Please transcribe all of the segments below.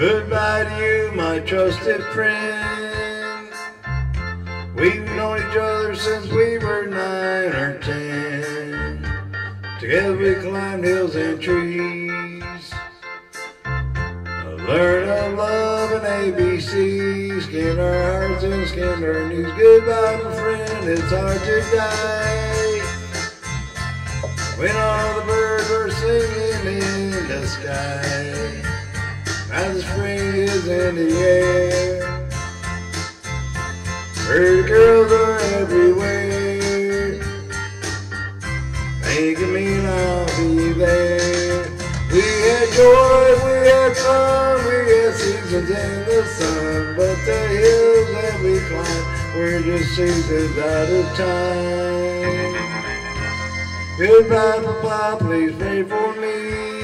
Goodbye to you, my trusted friend. We've known each other since we were 9 or 10. Together we climbed hills and trees, learned of love and ABCs, skinned our hearts and skinned our knees. Goodbye, my friend, it's hard to die when all the birds are singing in the sky. Now the spring is in the air, pretty girls are everywhere, making me I'll be there. We had joy, we had fun, we had seasons in the sun, but the hills that we climbed were just seasons out of time. Goodbye, Papa, please pray for me.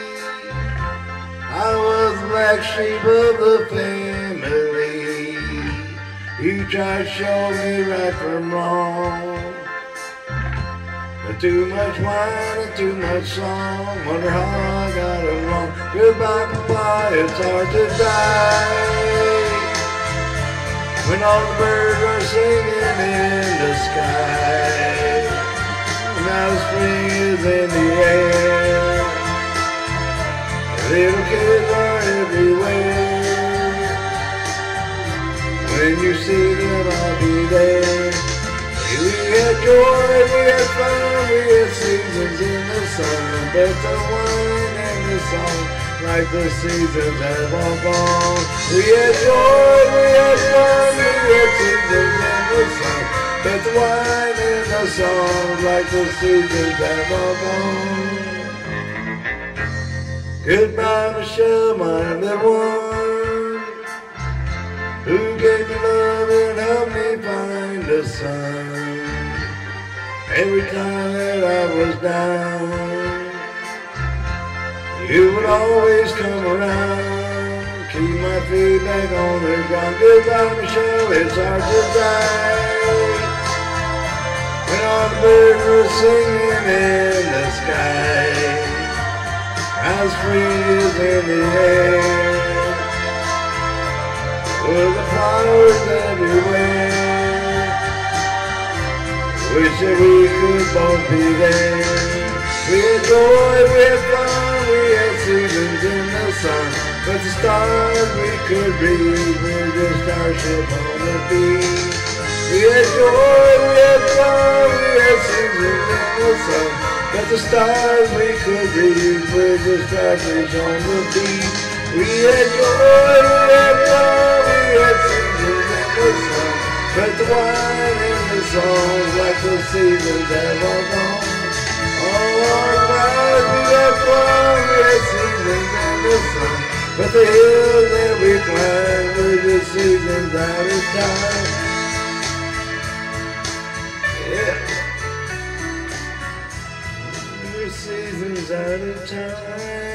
I was the black sheep of the family. You tried to show me right from wrong, but too much wine and too much song, wonder how I got along. Goodbye, Papa, it's hard to die when all the birds are singing in the sky. Now the spring is in the air, little kids are everywhere. When you see them, I'll be there. We had joy, we had fun, we had seasons in the sun, but the wine and the song, like the seasons have all gone. We had joy, we had fun, we had seasons in the sun, but the wine and the song, like the seasons have all gone. Goodbye, Michelle, my little one, who gave me love and helped me find the sun. Every time that I was down, you would always come around, keep my feet back on the ground. Goodbye, Michelle, it's hard to die when all the birds were singing in the sky. Now spring is in the air, with the flowers everywhere. Wish that we could both be there. We had joy, we had fun, we had seasons in the sun, but the stars we could read were just our ship on the beach. We had joy, we had fun, we had seasons in the sun, but the stars we could read were just our fish on the beach. We had joy, we had fun, we had seasons in the sun, but the wine and the songs, like the seasons have all gone. All our lives we had fun, we had seasons in the sun, but the hills that we climbed were just seasons out of time. Yeah, we're seasons out of time.